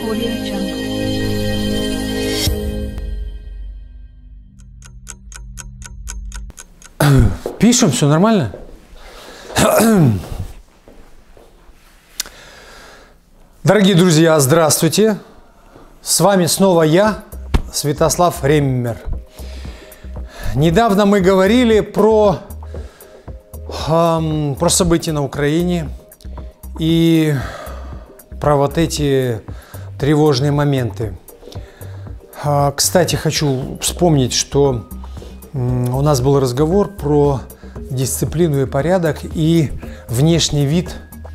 Пишем, все нормально? Дорогие друзья, здравствуйте! С вами снова я, Святослав Реммер. Недавно мы говорили про события на Украине и про вот эти тревожные моменты. Кстати, хочу вспомнить, что у нас был разговор про дисциплину и порядок и внешний вид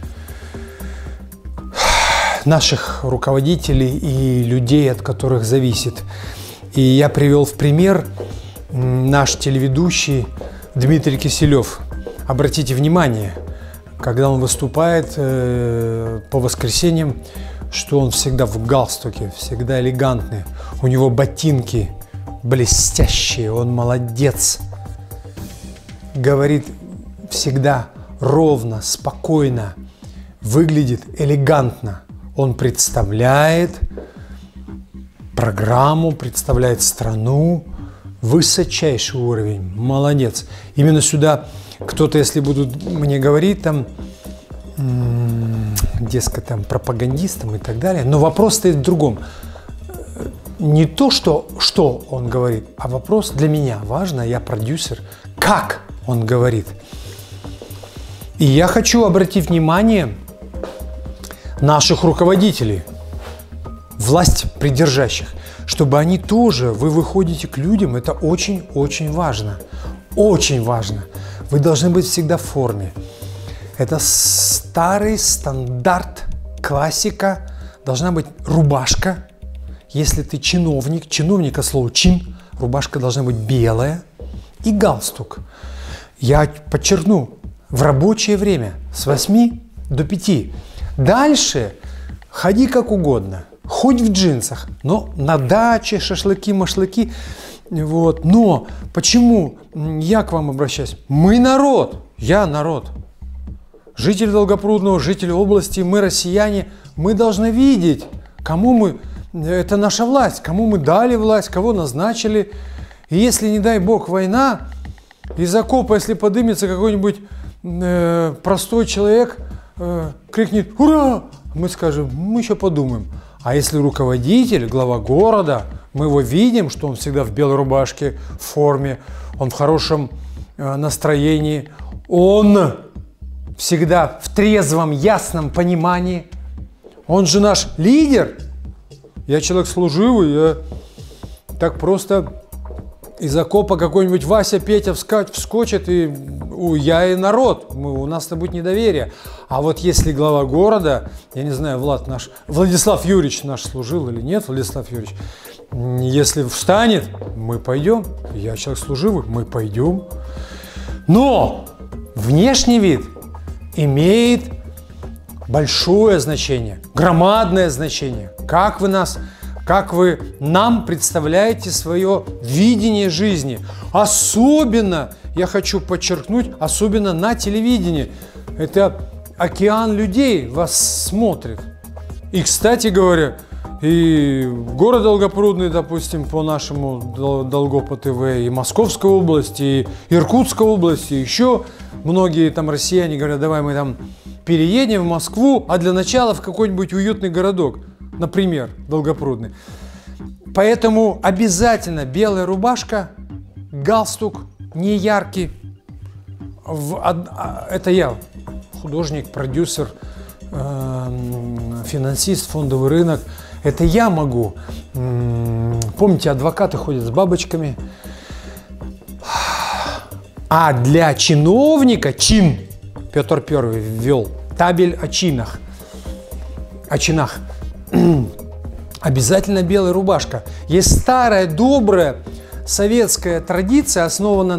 наших руководителей и людей, от которых зависит. И я привел в пример наш телеведущий Дмитрий Киселев. Обратите внимание, когда он выступает по воскресеньям, что он всегда в галстуке, всегда элегантный. У него ботинки блестящие, он молодец. Говорит всегда ровно, спокойно, выглядит элегантно. Он представляет программу, представляет страну, высочайший уровень, молодец. Именно сюда кто-то, если будут мне говорить, там, дескать, там, пропагандистам и так далее, но вопрос стоит в другом. Не то, что он говорит, а вопрос для меня важно, я продюсер, как он говорит. И я хочу обратить внимание наших руководителей, власть придержащих, чтобы они тоже, вы выходите к людям, это очень-очень важно. Очень важно. Вы должны быть всегда в форме. Это старый стандарт, классика, должна быть рубашка. Если ты чиновник от слова чин, рубашка должна быть белая и галстук. Я подчеркну, в рабочее время с 8 до 5. Дальше ходи как угодно, хоть в джинсах, но на даче, шашлыки-машлыки. Вот. Но почему я к вам обращаюсь? Мы народ, я народ. Жители Долгопрудного, жители области, мы россияне, мы должны видеть, кому мы... Это наша власть, кому мы дали власть, кого назначили. И если, не дай бог, война, из окопа, если подымется какой-нибудь простой человек, крикнет «Ура!», мы скажем, мы еще подумаем. А если руководитель, глава города, мы его видим, что он всегда в белой рубашке, в форме, он в хорошем настроении, он всегда в трезвом, ясном понимании, он же наш лидер. Я человек служивый, я так просто из окопа какой-нибудь Вася, Петя вскочит, и я и народ, у нас-то будет недоверие. А вот если глава города, я не знаю, Владислав Юрьевич наш служил или нет, Владислав Юрьевич, если встанет, мы пойдем, я человек служивый, мы пойдем. Но внешний вид имеет большое значение, громадное значение. Как вы нам представляете свое видение жизни. Особенно, я хочу подчеркнуть, особенно на телевидении. Это океан людей вас смотрит. И, кстати говоря, и город Долгопрудный, допустим, по нашему Долгопа ТВ, и Московская область, и Иркутская область, и еще многие там россияне говорят, давай мы там переедем в Москву, а для начала в какой-нибудь уютный городок, например, Долгопрудный. Поэтому обязательно белая рубашка, галстук не яркий. Это я, художник, продюсер, финансист, фондовый рынок. Это я могу. Помните, адвокаты ходят с бабочками. А для чиновника чин Петр I ввел табель о чинах. О чинах. Обязательно белая рубашка. Есть старая, добрая советская традиция, основана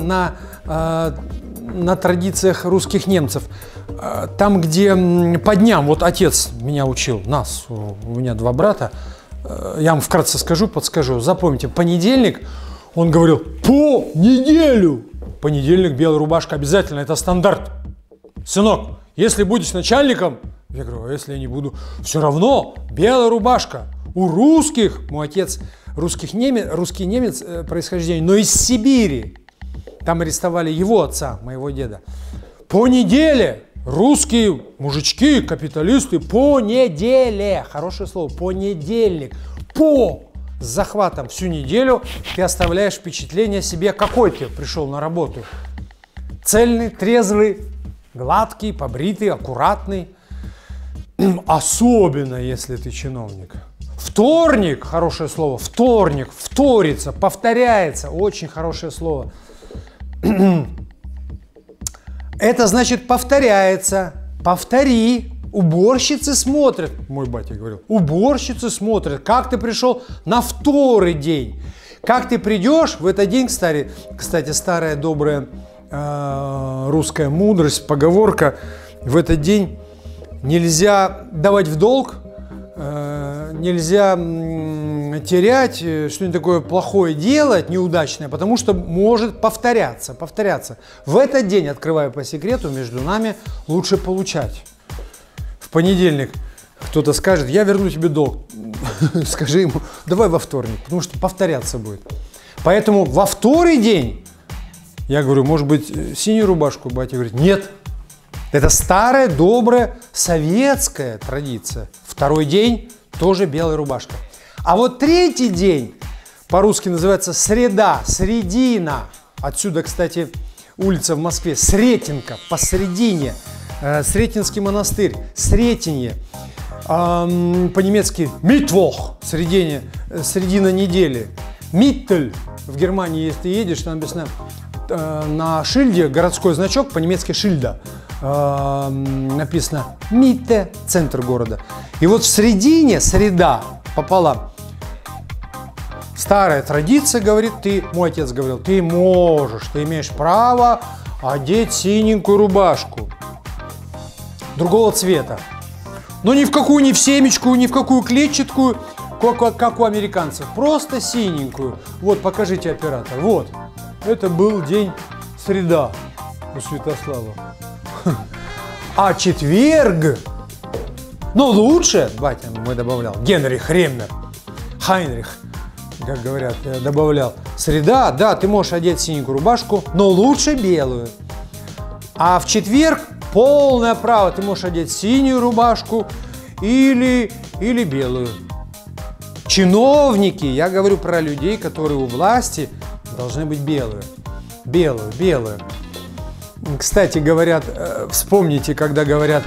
на традициях русских немцев. Там, где по дням, вот отец меня учил, нас, у меня 2 брата, я вам вкратце скажу, подскажу. Запомните, понедельник, он говорил, по неделю. Понедельник, белая рубашка обязательно, это стандарт. Сынок, если будешь начальником, я говорю, а если я не буду, все равно белая рубашка. у русских, мой отец русский немец происхождения, но из Сибири. Там арестовали его отца, моего деда. По неделе русские мужички, капиталисты, по неделе, хорошее слово, понедельник, по с захватом всю неделю ты оставляешь впечатление о себе, какой ты пришел на работу. Цельный, трезвый, гладкий, побритый, аккуратный. Особенно, если ты чиновник. Вторник, хорошее слово, вторник, вторится, повторяется, очень хорошее слово. Это значит повторяется, повтори. Уборщицы смотрят, мой батя говорил, уборщицы смотрят, как ты пришел на второй день. Как ты придешь в этот день, кстати, старая добрая русская мудрость, поговорка, в этот день нельзя давать в долг, нельзя терять, что-нибудь такое плохое делать, неудачное, потому что может повторяться. В этот день, открываю по секрету, между нами лучше получать. В понедельник кто-то скажет, я верну тебе долг. Скажи ему, давай во вторник, потому что повторяться будет. Поэтому во второй день, я говорю, может быть, синюю рубашку, батя говорит, нет. Это старая, добрая, советская традиция. Второй день тоже белая рубашка. А вот третий день, по-русски называется среда, средина. Отсюда, кстати, улица в Москве, Сретенка, посередине. Сретенский монастырь, Сретенье. По-немецки Mittwoch, середина недели. Миттель в Германии, если ты едешь, там написано на шильде городской значок, по-немецки шильда. Написано Митте, центр города. И вот в середине, среда пополам. Старая традиция говорит, мой отец говорил, ты можешь, ты имеешь право одеть синенькую рубашку другого цвета. Но ни в какую, ни в семечку, ни в какую клетчатую, как у американцев. Просто синенькую. Вот, покажите, оператор. Вот. Это был день среда у Святослава. А четверг, ну лучше, батя мой добавлял, Генрих Реммер, Хайнрих, как говорят, добавлял. Среда, да, ты можешь одеть синенькую рубашку, но лучше белую. А в четверг полное право, ты можешь одеть синюю рубашку или белую. Чиновники, я говорю про людей, которые у власти, должны быть белые. Белую. Кстати, говорят, вспомните, когда говорят,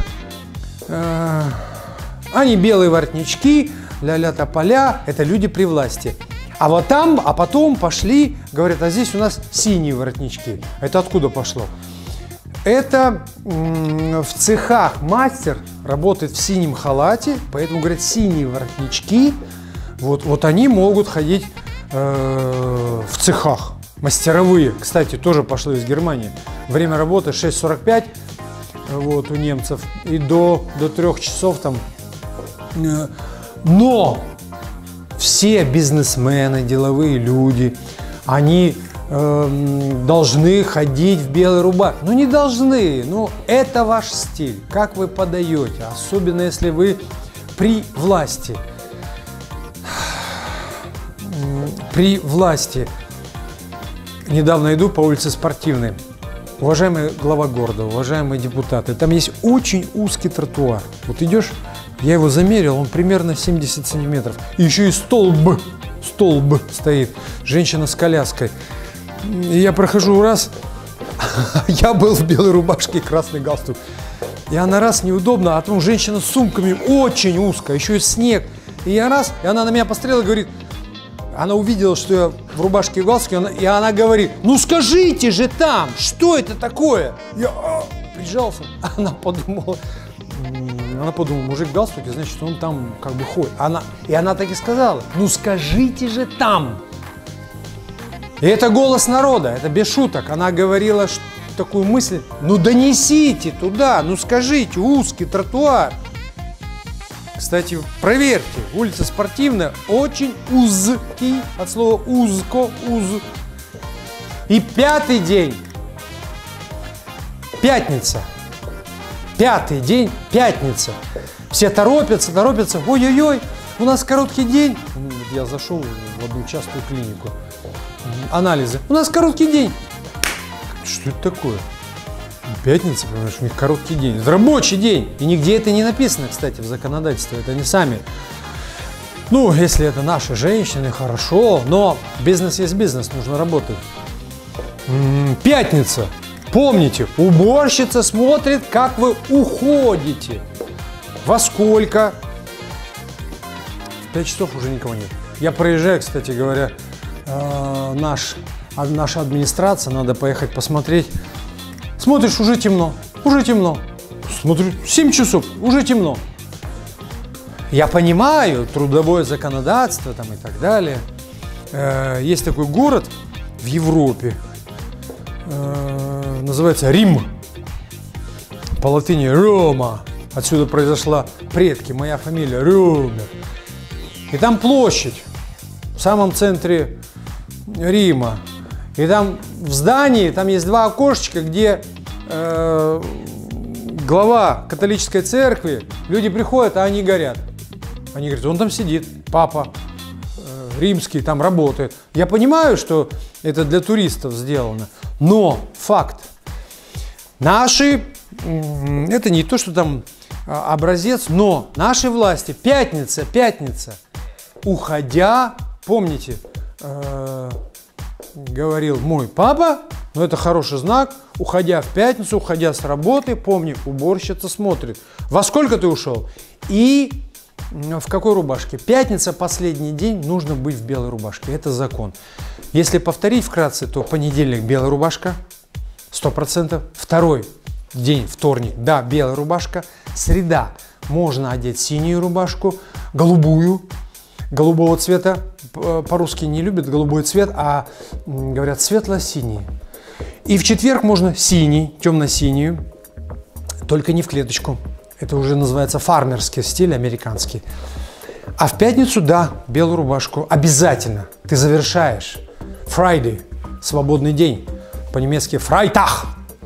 они белые воротнички, ля-ля тополя, это люди при власти. А вот там, а потом пошли, говорят, а здесь у нас синие воротнички. Это откуда пошло? Это в цехах мастер работает в синем халате, поэтому, говорят, синие воротнички, вот они могут ходить в цехах. Мастеровые, кстати, тоже пошло из Германии. Время работы 6:45 вот, у немцев и до 3 часов там. Но все бизнесмены, деловые люди, они должны ходить в белой рубашке. Ну не должны, но это ваш стиль, как вы подаете, особенно если вы при власти. При власти. Недавно иду по улице Спортивной. Уважаемый глава города, уважаемые депутаты, там есть очень узкий тротуар. Вот идешь, я его замерил, он примерно 70 сантиметров. И еще и столб стоит, женщина с коляской. И я прохожу раз, я был в белой рубашке и красный галстук. И она раз неудобно, а там женщина с сумками очень узко, еще и снег. И я раз, и она на меня посмотрела и говорит, она увидела, что я в рубашке и галстуке, и она говорит, ну скажите же там, что это такое? Я прижался, она подумала, мужик в галстуке, значит, он там как бы ходит. И она так и сказала, ну скажите же там. И это голос народа, это без шуток. Она говорила такую мысль, ну донесите туда, ну скажите, узкий тротуар. Кстати, проверьте, улица Спортивная очень узкий, от слова узко, уз. И пятый день, пятница, пятый день, пятница. Все торопятся, ой-ой-ой, у нас короткий день. Я зашел в одну частную клинику. Анализы. У нас короткий день. Что это такое? Пятница, понимаешь, у них короткий день. Это рабочий день. И нигде это не написано, кстати, в законодательстве. Это они сами. Ну, если это наши женщины, хорошо. Но бизнес есть бизнес, нужно работать. Пятница. Помните, уборщица смотрит, как вы уходите. Во сколько? В 5 часов уже никого нет. Я проезжаю, кстати говоря, наша администрация, надо поехать посмотреть. Смотришь, уже темно, уже темно. Смотрю, 7 часов, уже темно. Я понимаю, трудовое законодательство там и так далее. Есть такой город в Европе, называется Рим. По латыни Рома. Отсюда произошла предки, моя фамилия Рюмер. И там площадь в самом центре Рима. И там в здании, там есть 2 окошечка, где глава католической церкви, люди приходят, а они горят. Они говорят, он там сидит, папа римский там работает. Я понимаю, что это для туристов сделано, но факт. Наши, это не то, что там образец, но наши власти, пятница, уходя, помните, говорил мой папа, но это хороший знак, уходя в пятницу, уходя с работы, помни, уборщица смотрит, во сколько ты ушел и в какой рубашке. Пятница, последний день, нужно быть в белой рубашке, это закон. Если повторить вкратце, то понедельник белая рубашка, 100%, второй день, вторник, да, белая рубашка, среда, можно одеть синюю рубашку, голубую, голубого цвета, по-русски не любят голубой цвет, а говорят светло-синий. И в четверг можно синий, темно-синюю, только не в клеточку. Это уже называется фармерский стиль, американский. А в пятницу, да, белую рубашку. Обязательно. Ты завершаешь. Friday, свободный день. По-немецки Freitag.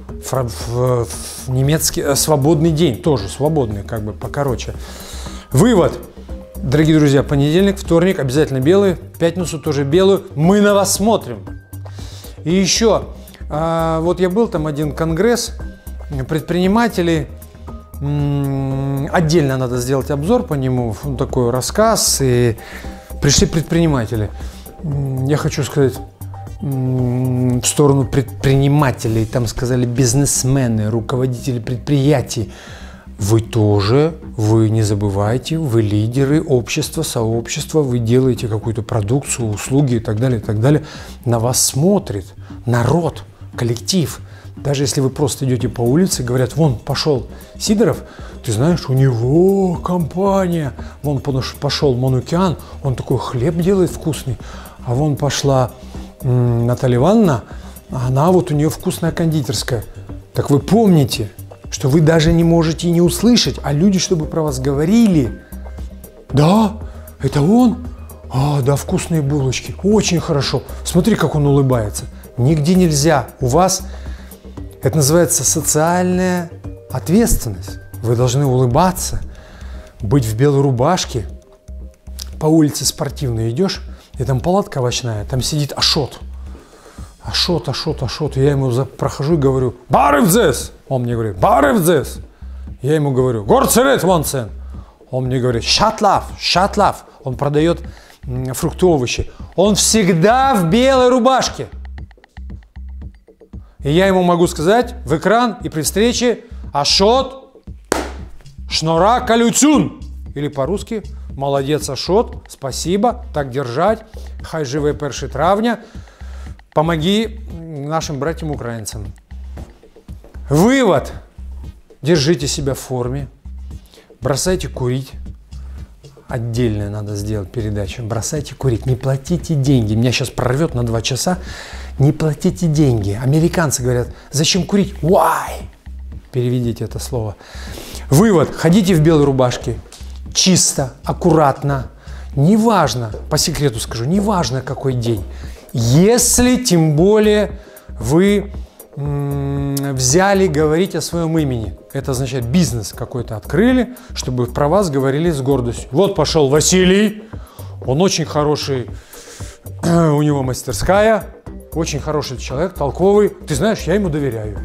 Немецкий свободный день. Тоже свободный, как бы покороче. Вывод. Дорогие друзья, понедельник, вторник обязательно белый. Пятницу тоже белую. Мы на вас смотрим. И еще. Вот я был там один конгресс предпринимателей. Отдельно надо сделать обзор по нему, такой рассказ. И пришли предприниматели. Я хочу сказать в сторону предпринимателей. Там сказали бизнесмены, руководители предприятий. Вы тоже, вы не забывайте, вы лидеры общества, сообщества, вы делаете какую-то продукцию, услуги и так далее, и так далее. На вас смотрит народ, коллектив. Даже если вы просто идете по улице, говорят, вон пошел Сидоров, ты знаешь, у него компания, вон пошел Манукян, он такой хлеб делает вкусный, а вон пошла Наталья Ивановна, она вот у нее вкусная кондитерская. Так вы помните, что вы даже не можете не услышать, а люди, чтобы про вас говорили. Да, это он? А, да, вкусные булочки, очень хорошо. Смотри, как он улыбается. Нигде нельзя. У вас, это называется социальная ответственность. Вы должны улыбаться, быть в белой рубашке. По улице спортивно идешь, и там палатка овощная, там сидит Ашот. Ашот. Я ему прохожу и говорю, барывзес. Он мне говорит, барывзес. Я ему говорю, горцерет вонцен. Он мне говорит, шатлав. Он продает фрукты, овощи. Он всегда в белой рубашке. И я ему могу сказать в экран и при встрече Ашот шнора калюцюн. Или по-русски, молодец, Ашот, спасибо, так держать. Хай живе 1 травня. Помоги нашим братьям-украинцам. Вывод. Держите себя в форме. Бросайте курить. Отдельно надо сделать передачу. Бросайте курить. Не платите деньги. Меня сейчас прорвет на 2 часа. Не платите деньги. Американцы говорят, зачем курить? Why? Переведите это слово. Вывод. Ходите в белой рубашке. Чисто, аккуратно. Неважно, по секрету скажу, неважно какой день. Если, тем более, вы взяли говорить о своем имени. Это означает, бизнес какой-то открыли, чтобы про вас говорили с гордостью. Вот пошел Василий, он очень хороший, у него мастерская, очень хороший человек, толковый. Ты знаешь, я ему доверяю.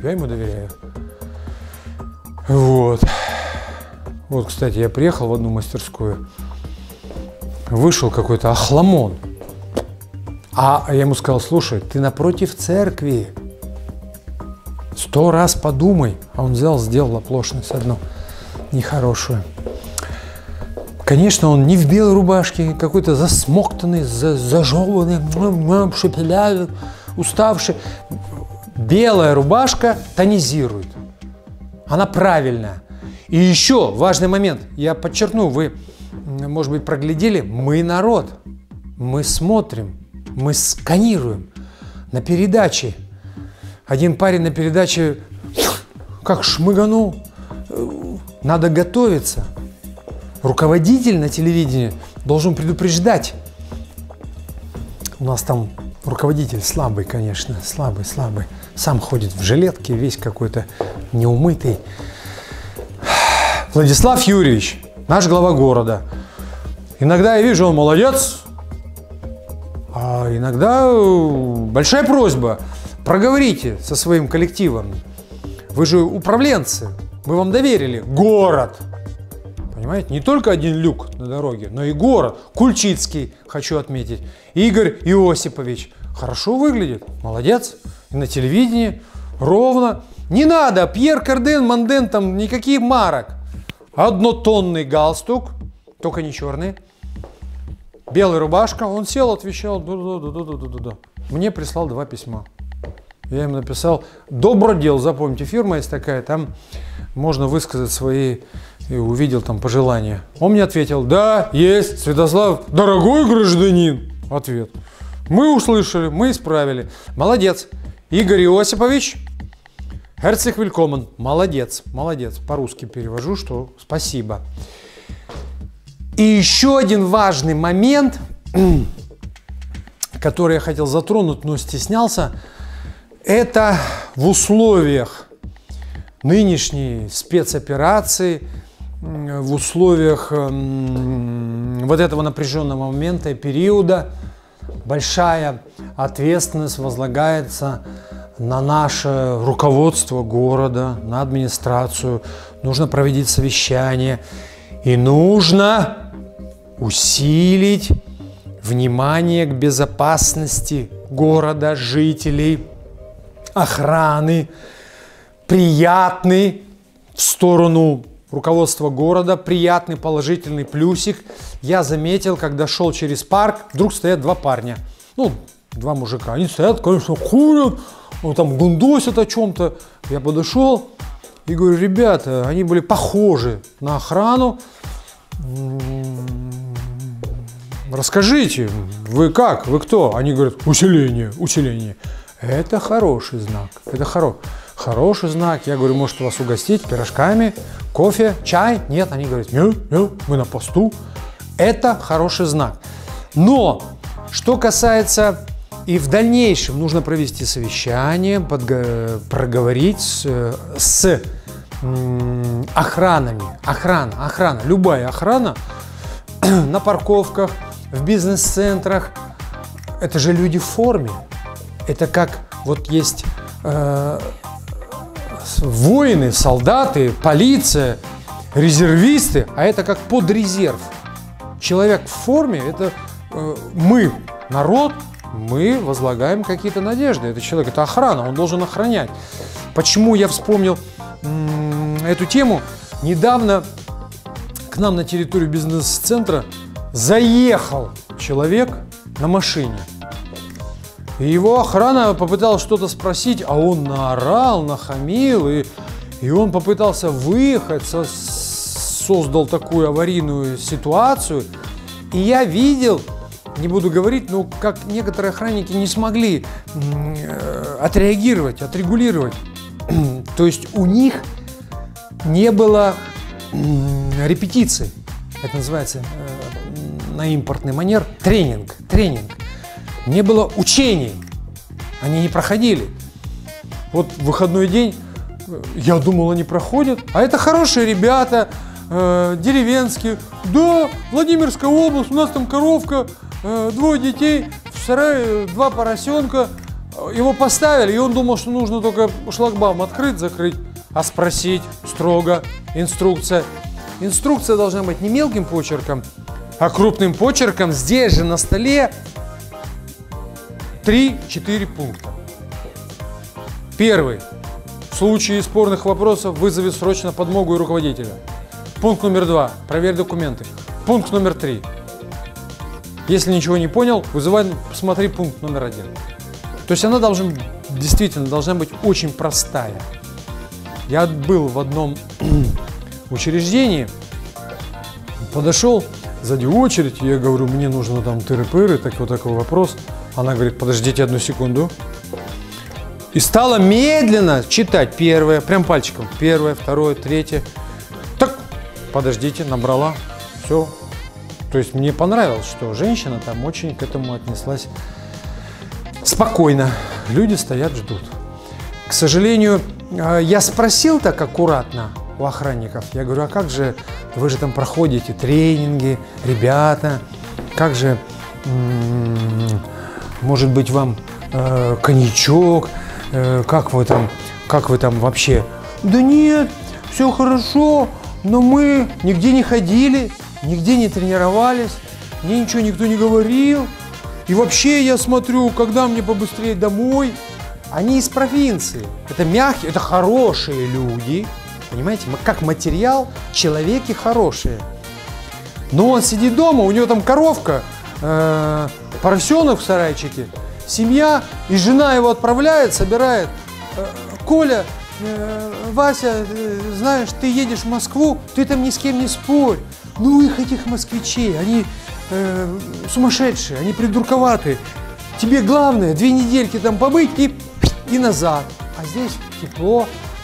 Вот. Вот, кстати, я приехал в одну мастерскую, вышел какой-то охламон. А я ему сказал: слушай, ты напротив церкви, 100 раз подумай. А он взял, сделал оплошность одну нехорошую. Конечно, он не в белой рубашке, какой-то засмоктанный, зажеванный, шепелявый, уставший. Белая рубашка тонизирует. Она правильная. И еще важный момент. Я подчеркну, вы, может быть, проглядели. Мы народ. Мы смотрим. Мы сканируем. На передаче. Один парень на передаче как шмыганул. Надо готовиться. Руководитель на телевидении должен предупреждать. У нас там руководитель слабый, конечно, слабый. Сам ходит в жилетке, весь какой-то неумытый. Владислав Юрьевич, наш глава города. Иногда я вижу, он молодец, а иногда большая просьба. Проговорите со своим коллективом. Вы же управленцы, мы вам доверили город. Понимаете, не только один люк на дороге, но и город. Кульчицкий, хочу отметить. Игорь Иосипович. Хорошо выглядит, молодец. И на телевидении ровно. Не надо, Пьер Карден, Манден, там никаких марок. Однотонный галстук, только не черный. Белая рубашка. Он сел, отвечал. Да. Мне прислал 2 письма. Я ему написал: Добродел, запомните, фирма есть такая, там можно высказать свои, и увидел там пожелания. Он мне ответил: да, есть, Святослав, дорогой гражданин. Ответ. Мы услышали, мы исправили. Молодец. Игорь Иосипович, Herzlich willkommen. Молодец. По-русски перевожу, что спасибо. И еще один важный момент, который я хотел затронуть, но стеснялся. Это в условиях нынешней спецоперации, в условиях вот этого напряженного момента и периода большая ответственность возлагается на наше руководство города, на администрацию. Нужно проводить совещание и нужно усилить внимание к безопасности города, жителей, охраны, приятный в сторону руководства города, приятный положительный плюсик. Я заметил, когда шел через парк, вдруг стоят 2 парня, 2 мужика. Они стоят, конечно, курят, там гундосят о чем-то. Я подошел и говорю: ребята, они были похожи на охрану. Расскажите, вы как, вы кто? Они говорят: усиление. Это хороший знак, это хороший знак. Я говорю: может вас угостить пирожками, кофе, чай? Нет, они говорят: нет, мы на посту. Это хороший знак. Но, что касается, и в дальнейшем нужно провести совещание, проговорить с охранами. Охрана, любая охрана на парковках, в бизнес-центрах. Это же люди в форме. Это как вот есть воины, солдаты, полиция, резервисты, а это как подрезерв. Человек в форме, это мы, народ, мы возлагаем какие-то надежды. Это человек, это охрана, он должен охранять. Почему я вспомнил эту тему? Недавно к нам на территорию бизнес-центра заехал человек на машине. И его охрана попыталась что-то спросить, а он наорал, нахамил, и он попытался выехать, создал такую аварийную ситуацию. И я видел, не буду говорить, но как некоторые охранники не смогли отреагировать, отрегулировать. То есть у них не было репетиции. Это называется на импортный манер тренинг. Не было учений, они не проходили. Вот выходной день, я думал, они проходят, а это хорошие ребята, деревенские. Да, Владимирская область, у нас там коровка, 2 детей, в сарае 2 поросенка. Его поставили, и он думал, что нужно только шлагбаум открыть, закрыть, а спросить строго, инструкция. Инструкция должна быть не мелким почерком, а крупным почерком. Здесь же на столе 3-4 пункта. Первый. В случае спорных вопросов вызови срочно подмогу и руководителя. Пункт номер 2. Проверь документы. Пункт номер 3. Если ничего не понял, вызывай, посмотри пункт номер 1. То есть она действительно должна быть очень простая. Я был в одном учреждении, подошел, сзади очередь, я говорю, мне нужно там тыры-пыры, такой вопрос. Она говорит, подождите 1 секунду. И стала медленно читать первое, прям пальчиком, 1, 2, 3. Так, подождите, набрала, все. То есть мне понравилось, что женщина там очень к этому отнеслась спокойно. Люди стоят, ждут. К сожалению, я спросил так аккуратно у охранников. Я говорю, а как же, вы же там проходите тренинги, ребята, как же, может быть, вам коньячок, как вы там вообще? Да нет, все хорошо, но мы нигде не ходили, нигде не тренировались, мне ничего никто не говорил. И вообще я смотрю, когда мне побыстрее домой. Они из провинции. Это мягкие, это хорошие люди. Понимаете, как материал, человеки хорошие. Но он сидит дома, у него там коровка, поросенок в сарайчике, семья, и жена его отправляет, собирает. Коля, Вася, знаешь, ты едешь в Москву, ты там ни с кем не спорь. Ну их этих москвичей, они сумасшедшие, они придурковатые. Тебе главное 2 недельки там побыть и назад. А здесь тепло,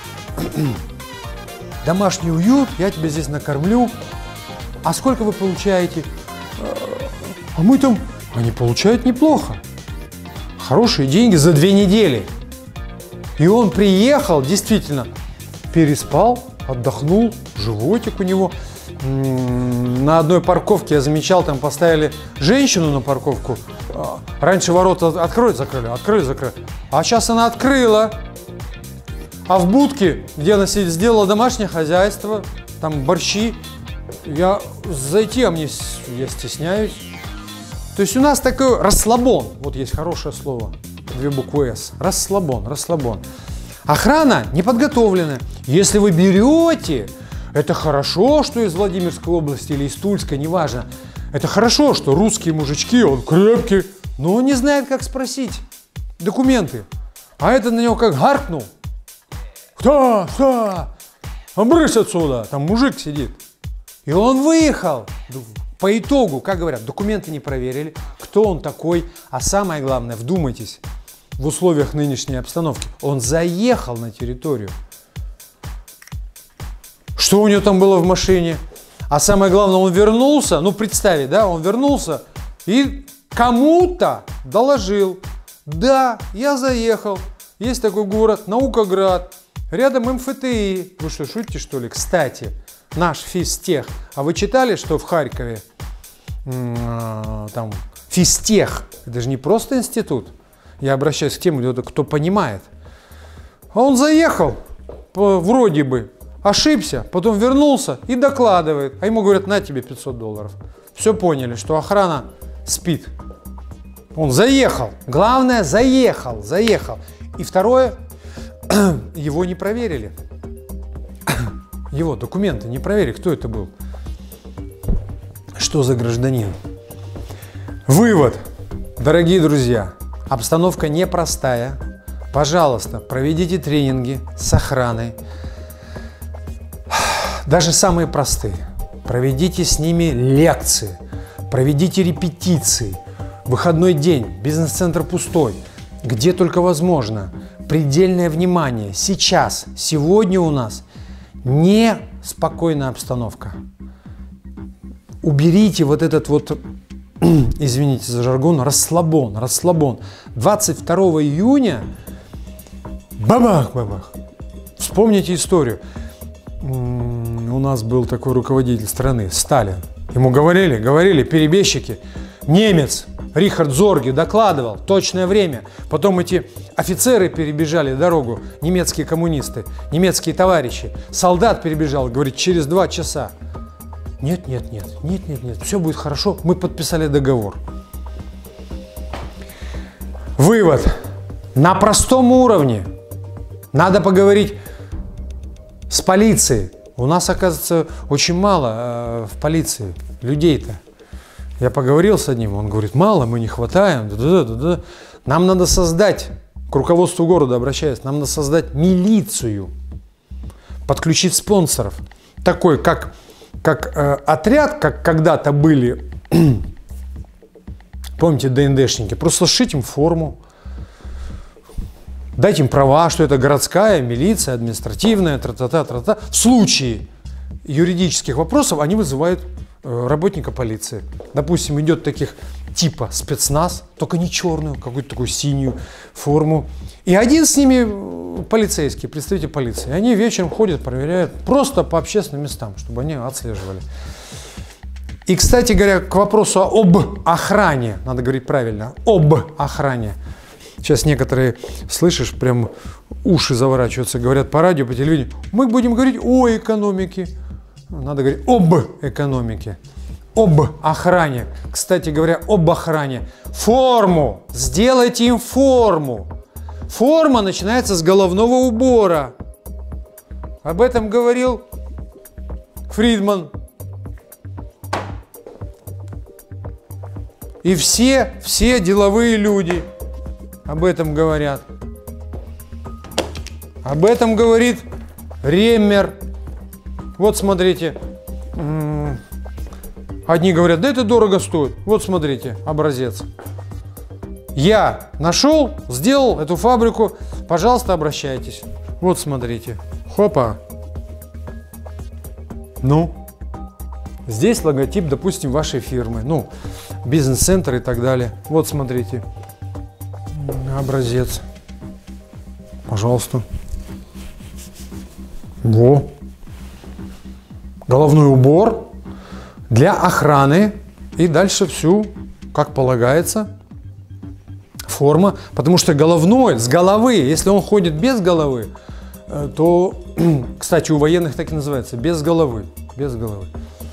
домашний уют, я тебя здесь накормлю. А сколько вы получаете? А мы там... Они получают неплохо. Хорошие деньги за 2 недели. И он приехал, действительно, переспал, отдохнул, животик у него. На одной парковке я замечал, там поставили женщину на парковку. Раньше ворота открыли, закрыли. А сейчас она открыла. А в будке, где она сделала домашнее хозяйство, там борщи, я зайти, а я стесняюсь. То есть у нас такой расслабон. Вот есть хорошее слово, 2 буквы «С». Расслабон. Охрана неподготовленная. Если вы берете... Это хорошо, что из Владимирской области или из Тульской, неважно. Это хорошо, что русские мужички, он крепкий, но он не знает, как спросить документы. А это на него как гаркнул. Кто? Обрысь отсюда, там мужик сидит. И он выехал. По итогу, как говорят, документы не проверили, кто он такой. А самое главное, вдумайтесь, в условиях нынешней обстановки, он заехал на территорию. Что у него там было в машине? А самое главное, он вернулся, ну представить, да, он вернулся и кому-то доложил. Да, я заехал, есть такой город, Наукоград, рядом МФТИ. Вы что, шутите, что ли? Кстати, наш физтех. А вы читали, что в Харькове там физтех, это же не просто институт. Я обращаюсь к тем, кто понимает. А он заехал, вроде бы, ошибся, потом вернулся и докладывает. А ему говорят, на тебе $500. Все поняли, что охрана спит. Он заехал. Главное, заехал. И второе, его не проверили. Его документы не проверили, кто это был. Что за гражданин? Вывод, дорогие друзья, обстановка непростая. Пожалуйста, проведите тренинги с охраной. Даже самые простые. Проведите с ними лекции, проведите репетиции. Выходной день, бизнес-центр пустой. Где только возможно. Предельное внимание. Сейчас, сегодня у нас неспокойная обстановка. Уберите вот этот вот, извините за жаргон, расслабон. 22 июня Бабах-бабах. Вспомните историю. У нас был такой руководитель страны, Сталин. Ему говорили перебежчики. Немец Рихард Зорге докладывал точное время. Потом эти офицеры перебежали дорогу, немецкие коммунисты, немецкие товарищи. Солдат перебежал, говорит, через 2 часа. Нет, все будет хорошо, мы подписали договор. Вывод. На простом уровне надо поговорить с полицией. У нас, оказывается, очень мало в полиции людей-то. Я поговорил с одним, он говорит, мало, мы не хватаем. Нам надо создать, к руководству города обращаясь, нам надо создать милицию, подключить спонсоров. Такой, как отряд, как когда-то были, помните, ДНДшники, просто сшить им форму, дать им права, что это городская милиция, административная, тра-та-та-та-та. В случае юридических вопросов они вызывают работника полиции. Допустим, идет таких типа спецназ, только не черную, какую-то такую синюю форму. И один с ними полицейский, представитель полиции. Они вечером ходят, проверяют просто по общественным местам, чтобы они отслеживали. И, кстати говоря, к вопросу об охране, надо говорить правильно, об охране. Сейчас некоторые, слышишь, прям уши заворачиваются, говорят по радио, по телевидению. Мы будем говорить о экономике. Надо говорить об экономике, об охране. Кстати говоря, об охране. Форму. Сделайте им форму. Форма начинается с головного убора. Об этом говорил Фридман. И все деловые люди об этом говорят. Об этом говорит Реммер. Вот смотрите, одни говорят, да это дорого стоит. Вот смотрите, образец. Я нашел, сделал эту фабрику, пожалуйста, обращайтесь. Вот смотрите, хопа. Ну, здесь логотип, допустим, вашей фирмы, ну, бизнес-центр и так далее. Вот смотрите, образец. Пожалуйста. Во. Головной убор для охраны и дальше всю, как полагается, форма. Потому что головной, с головы, если он ходит без головы, то, кстати, у военных так и называется, без головы. Без головы.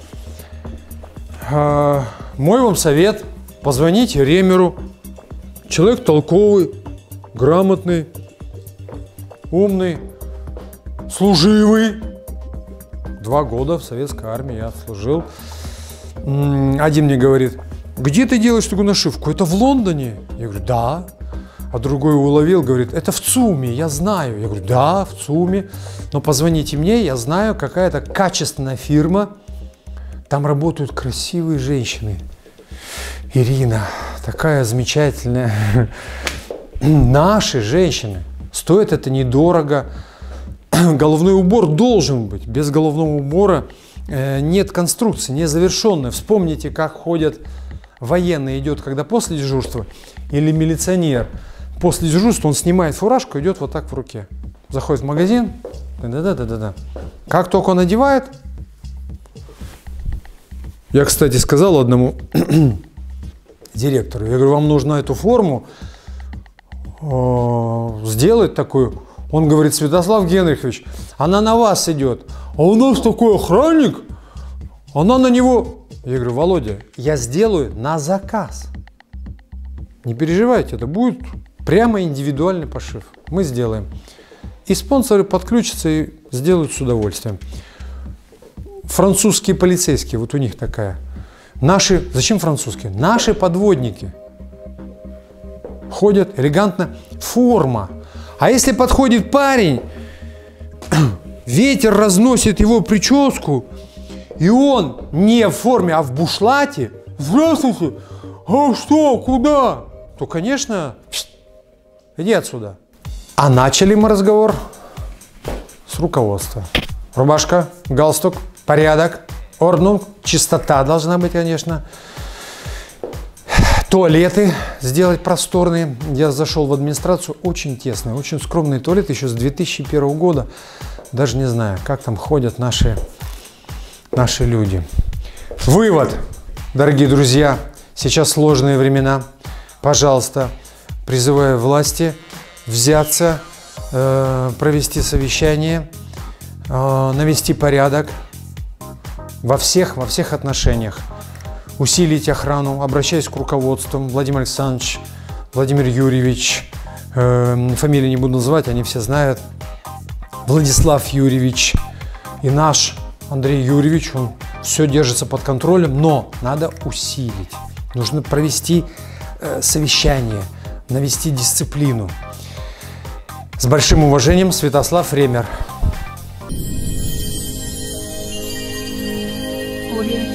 Мой вам совет, позвоните Реммеру. Человек толковый, грамотный, умный, служивый. 2 года в советской армии я отслужил. Один мне говорит, где ты делаешь такую нашивку? Это в Лондоне? Я говорю, да. А другой уловил, говорит, это в ЦУМе, я знаю. Я говорю, да, в ЦУМе. Но позвоните мне, я знаю, какая-то качественная фирма. Там работают красивые женщины. Ирина, такая замечательная. Наши женщины. Стоит это недорого. Головной убор должен быть. Без головного убора нет конструкции, не завершенной. Вспомните, как ходят военные, идет, когда после дежурства, или милиционер. После дежурства он снимает фуражку, идет вот так в руке. Заходит в магазин. Да-да-да-да-да. Как только он одевает. Я, кстати, сказал одному директору, я говорю, вам нужно эту форму сделать такую. Он говорит, Святослав Генрихович, она на вас идет, а у нас такой охранник, она на него. Я говорю, Володя, я сделаю на заказ. Не переживайте, это будет прямо индивидуальный пошив. Мы сделаем. И спонсоры подключатся и сделают с удовольствием. Французские полицейские, вот у них такая. Наши, зачем французские? Наши подводники ходят элегантно, форма. А если подходит парень, ветер разносит его прическу, и он не в форме, а в бушлате. Здравствуйте, а что, куда? То, конечно, иди отсюда. А начали мы разговор с руководства. Рубашка, галстук, порядок, орднунг, чистота должна быть, конечно. Туалеты сделать просторные. Я зашел в администрацию, очень тесные, очень скромные туалеты, еще с 2001 года. Даже не знаю, как там ходят наши люди. Вывод, дорогие друзья, сейчас сложные времена. Пожалуйста, призываю власти взяться, провести совещание, навести порядок во всех отношениях. Усилить охрану, обращаясь к руководству. Владимир Александрович, Владимир Юрьевич, фамилии не буду называть, они все знают. Владислав Юрьевич и наш Андрей Юрьевич, он все держится под контролем, но надо усилить. Нужно провести совещание, навести дисциплину. С большим уважением, Святослав Ремер.